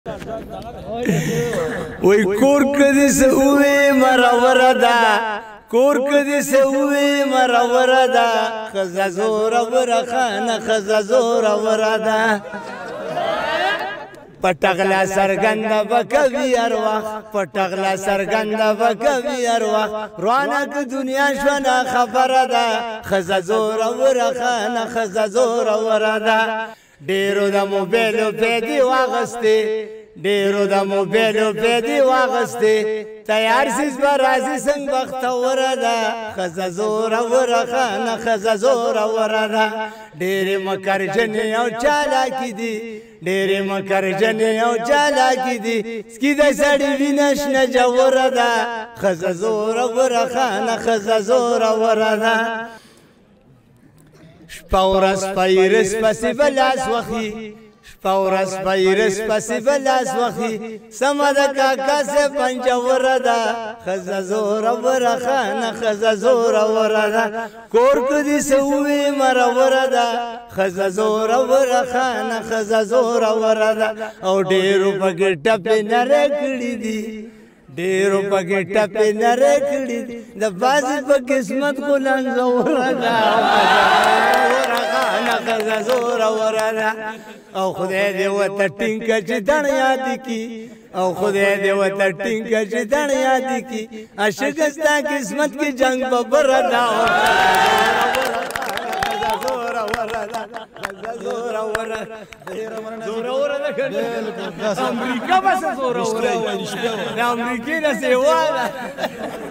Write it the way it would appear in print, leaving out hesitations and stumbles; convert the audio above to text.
وی کور کدی سوی مرور دا کور کدی سوی مرور دا خزا زور ورخان خزا زور وردا پټغلا سرګند بکوي ارواح پټغلا سرګند بکوي ارواح روانک دنیا شونه خبره ده خزا زور ورخان خزا زور وردا ډیرو د موبایل په دی واغسته ډیرو د موبایل په دی واغسته تیار سیس برازي څنګه وخت وردا خزا زور ورخان خزا زور وردا ډیر مکر جن او چالاکی دي ډیر مکر جن او چالاکی دي سکی د سړی وینش نه جوړدا خزا زور ورخان خزا زور وردا شپورس پیرس پسی بلاس وخی شپورس پیرس پسی بلاس وخی سمد کاکا سے پنجور دا خزا زور ورخان خزا زور وردا کور کدی سوی مرور دا خزا زور ورخان خزا زور وردا او ډیرو پکې ټپې نره کړې دي ډیرو پکې ټپې نره کړې دي د بازي په قسمت ګلان زوردا خزا زور وردا او خدای دې وته ټینګ چې دن یاد کی او خدای دې وته ټینګ چې دن یاد کی عاشقستا قسمت کی جنگ ببردا زور وردا زور وردا زور وردا امریکا بس زور وردا امریکا نه سیواله